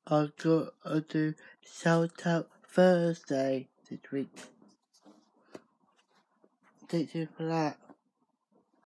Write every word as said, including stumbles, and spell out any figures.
I got to do shout out Thursday this week. Thank you for that.